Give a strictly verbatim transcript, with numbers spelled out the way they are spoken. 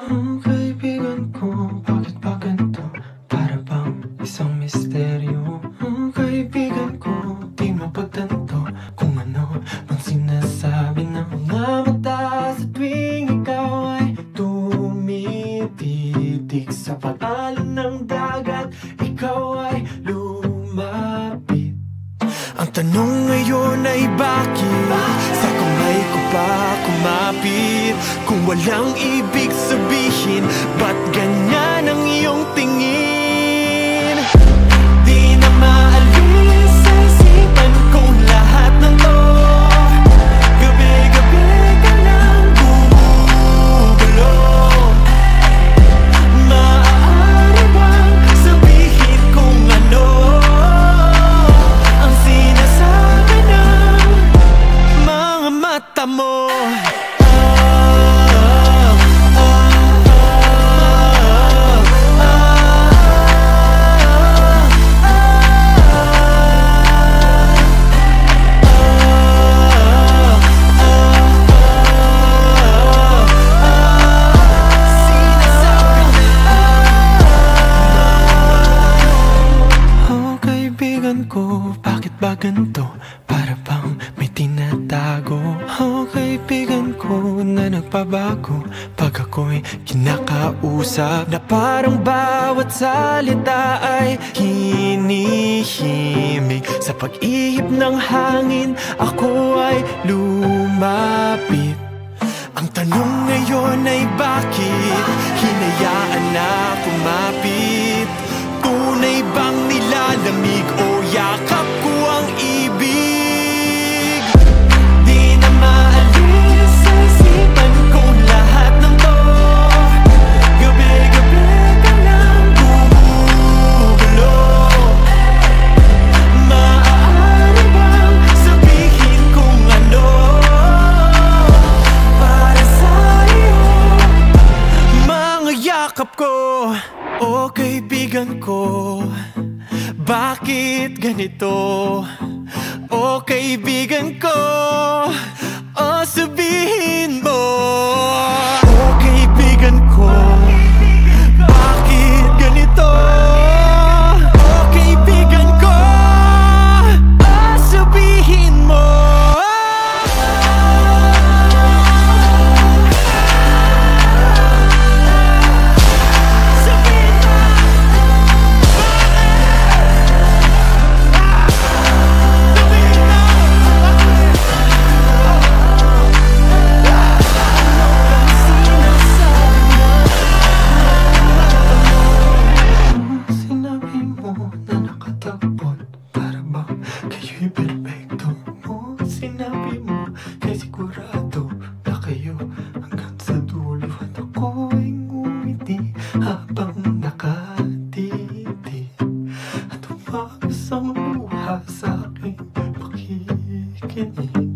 Ang kaibigan ko, bakit ba ganito? Para bang isang misteryo. Ang kaibigan ko, di mapagtanto kung ano bang sinasabi ng mga mata sa tuwing ikaw ay tumititig. Sa pag-alon ng dagat, ikaw ay lumapit. Ang tanong ngayon ay bakit sa kamay ko pa kumapit? Kung walang ibig sabihin, ba't ganyan ang iyong tingin? Di na maalis sa isipan kong lahat ng to. Gabi-gabi ka lang bumubulo. Maaari bang sabihin kung ano ang sinasabi ng mga mata mo? Ko, bakit ba ganito? Para bang may tinatago? Oh, kaibigan ko na nagpabago pag ako'y kinakausap, na parang bawat salita ay hinihimig. Sa pag-ihip ng hangin, ako ay lumapit. Ang tanong ngayon ay bakit hinayaan na kumapit? Tunay bang nilalamig o yakap ko ang ibig? Di na maalis sa isipan kong lahat ng to. Gabi-gabi ka lang bumubulo. Maaari bang sabihin kung ano para sa'yo mga yakap ko? O kaibigan ko, bakit ganito? O kaibigan ko, o sabihin mo. O kaibigan ko, bakit ganito? O kaibigan ko, o sabihin mo. Sinabi mo, kaya sigurado na kayo hanggang sa dulo. At ako'y ngumiti habang nakatiti. At umagas ang luha sa aking pakikinig.